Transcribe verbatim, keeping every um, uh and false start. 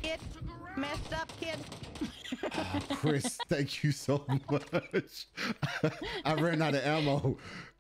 kid. Messed up, kid. Oh, Chris, thank you so much. I ran out of ammo.